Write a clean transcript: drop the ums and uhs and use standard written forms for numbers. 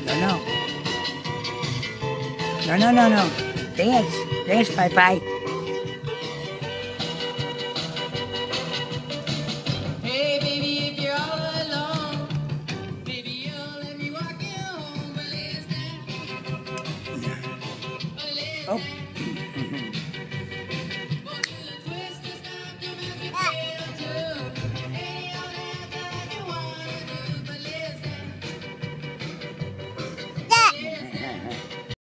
No, no. No. Dance. Dance, bye. Hey, baby, if you're all alone, baby, you'll let me walk you home. But Oh.